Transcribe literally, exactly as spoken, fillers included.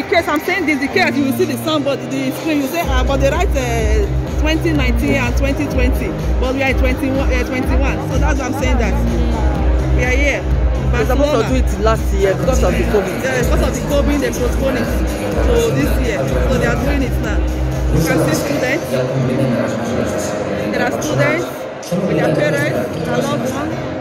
the case, I'm saying this, the case, you will see the soundboard, the screen, you say, ah, but they write uh, twenty nineteen and twenty twenty, but we are twenty-one, uh, twenty-one, so that's why I'm saying that. We are here. They're supposed to do it last year because of the COVID. Yeah, because of the COVID, they postponed it to this year, so they are doing it now. You can see students, there are students with their parents, their loved ones.